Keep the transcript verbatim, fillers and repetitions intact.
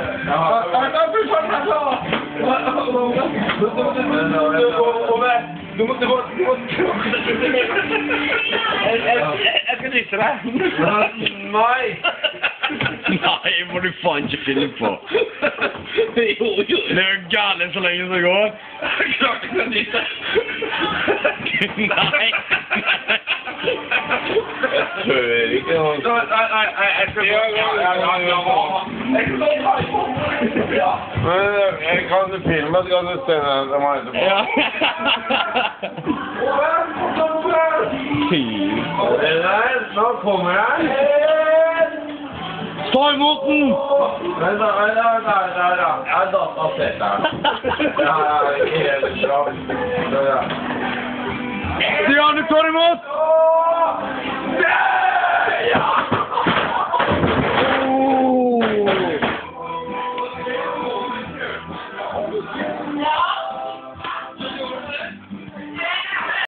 Ja, da blir det sånn så. Du må, du må, du må. Jeg skal nyse deg. Nei. Nei, må du faen ikke finne på. Jo, jo. Det er jo gale så lenge som det går. Klart jeg skal nyse. Nei. Jeg hører ikke noe. Nei, nei, nei, jeg skal ja, ja, ja, ja, ja. Jeg skal ta i på. Ja. Men jeg kan du filme, så kan du sende den til meg etterpå. Ja. Det der, nå kommer jeg. Stå imot den! Vent da, vent da, der, der, da. Jeg har datasett der. Ja, ja, ikke helt bra. Så, ja. Stian, du tar imot! Ja! Oh.